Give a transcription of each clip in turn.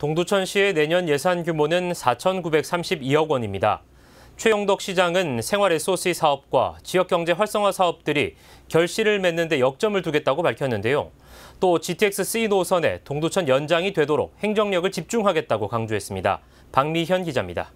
동두천시의 내년 예산 규모는 4,932억 원입니다. 최용덕 시장은 생활 SOC 사업과 지역경제 활성화 사업들이 결실을 맺는 데 역점을 두겠다고 밝혔는데요. 또 GTX-C 노선에 동두천 연장이 되도록 행정력을 집중하겠다고 강조했습니다. 박미현 기자입니다.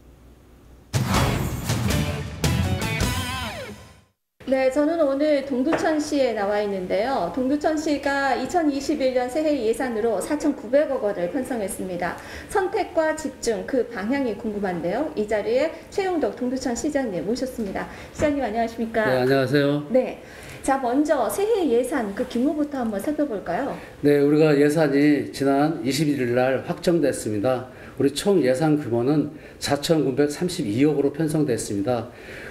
네, 저는 오늘 동두천시에 나와 있는데요. 동두천시가 2021년 새해 예산으로 4,900억 원을 편성했습니다. 선택과 집중, 그 방향이 궁금한데요. 이 자리에 최용덕 동두천시장님 모셨습니다. 시장님 안녕하십니까? 네, 안녕하세요. 네. 자, 먼저 새해 예산 그 규모부터 한번 살펴볼까요? 네, 우리가 예산이 지난 21일 날 확정됐습니다. 우리 총 예산 규모는 4,932억으로 편성됐습니다.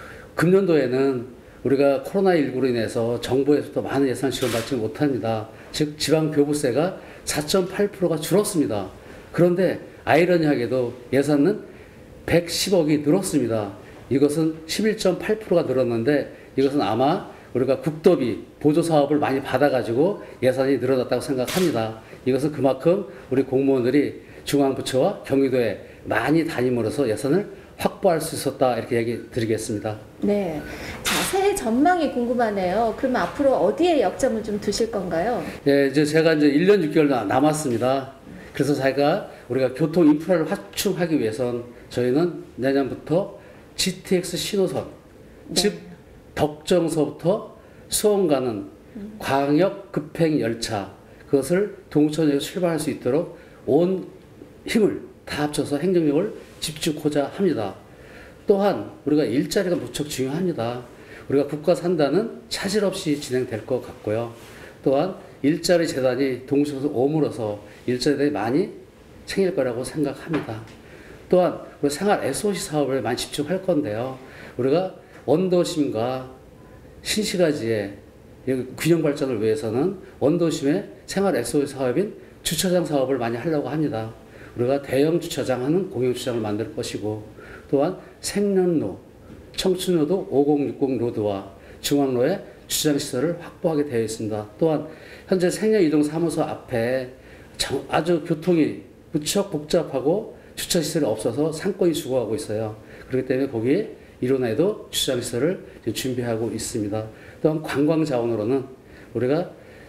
금년도에는 우리가 코로나19로 인해서 정부에서도 많은 예산 지원받지 못합니다. 즉 지방교부세가 4.8%가 줄었습니다. 그런데 아이러니하게도 예산은 110억이 늘었습니다. 이것은 11.8%가 늘었는데 이것은 아마 우리가 국도비 보조사업을 많이 받아가지고 예산이 늘어났다고 생각합니다. 이것은 그만큼 우리 공무원들이 중앙부처와 경기도에 많이 다님으로써 예산을 확보할 수 있었다, 이렇게 얘기 드리겠습니다. 네. 자, 새해 전망이 궁금하네요. 그럼 앞으로 어디에 역점을 좀 두실 건가요? 예, 제가 1년 6개월 남았습니다. 그래서 우리가 교통 인프라를 확충하기 위해선 저희는 내년부터 GTX 신호선, 네. 즉 덕정서부터 수원 가는 광역 급행 열차, 그것을 동천역에 출발할 수 있도록 온 힘을 다 합쳐서 행정력을 집중하고자 합니다. 또한 우리가 일자리가 무척 중요합니다. 우리가 국가 산다는 차질 없이 진행될 것 같고요. 또한 일자리 재단이 동천에서 오므로서 일자리들이 많이 생길 거라고 생각합니다. 또한 우리 생활 SOC 사업을 많이 집중할 건데요. 우리가 원도심과 신시가지의 균형 발전을 위해서는 원도심의 생활 SOC 사업인 주차장 사업을 많이 하려고 합니다. 우리가 대형 주차장 하는 공영 주차장을 만들 것이고, 또한 생년로, 청춘로도 5060 로드와 중앙로에 주차장 시설을 확보하게 되어 있습니다. 또한 현재 생년이동사무소 앞에 아주 교통이 무척 복잡하고 주차 시설이 없어서 상권이 죽어가고 있어요. 그렇기 때문에 거기에 이론에도 주차장 시설을 준비하고 있습니다. 또한 관광 자원으로는 우리가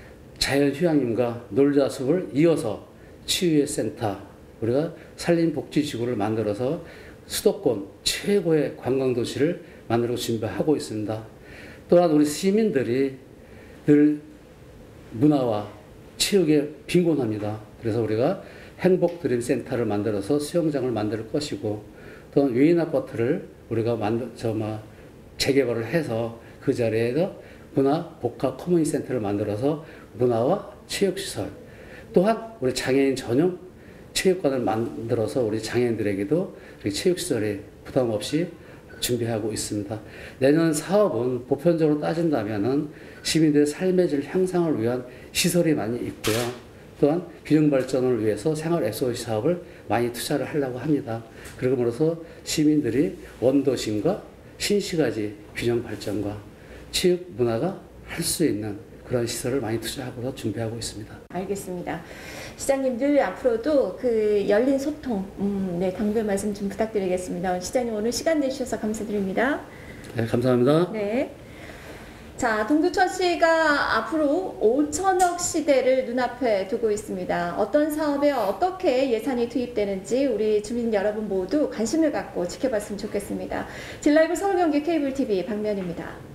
자연휴양림과 놀자숲을 이어서 치유의 센터, 우리가 산림복지지구를 만들어서 수도권 최고의 관광도시를 만들고 준비하고 있습니다. 또한 우리 시민들이 늘 문화와 체육에 빈곤합니다. 그래서 우리가 행복드림센터를 만들어서 수영장을 만들 것이고, 또한 유인 아파트를 우리가 재개발을 해서 그 자리에서 문화 복합 커뮤니티 센터를 만들어서 문화와 체육시설, 또한 우리 장애인 전용 체육관을 만들어서 우리 장애인들에게도 체육시설에 부담 없이 준비하고 있습니다. 내년 사업은 보편적으로 따진다면은 시민들의 삶의 질 향상을 위한 시설이 많이 있고요. 또한 균형 발전을 위해서 생활 SOC 사업을 많이 투자를 하려고 합니다. 그러므로써 시민들이 원도심과 신시가지 균형 발전과 체육 문화가 할 수 있는 그런 시설을 많이 투자하고서 준비하고 있습니다. 알겠습니다. 시장님 늘 앞으로도 그 열린 소통, 네, 당부의 말씀 좀 부탁드리겠습니다. 시장님 오늘 시간 내주셔서 감사드립니다. 네, 감사합니다. 네. 자, 동두천시가 앞으로 5천억 시대를 눈앞에 두고 있습니다. 어떤 사업에 어떻게 예산이 투입되는지 우리 주민 여러분 모두 관심을 갖고 지켜봤으면 좋겠습니다. 진라이브 서울경기 케이블 TV 박면입니다.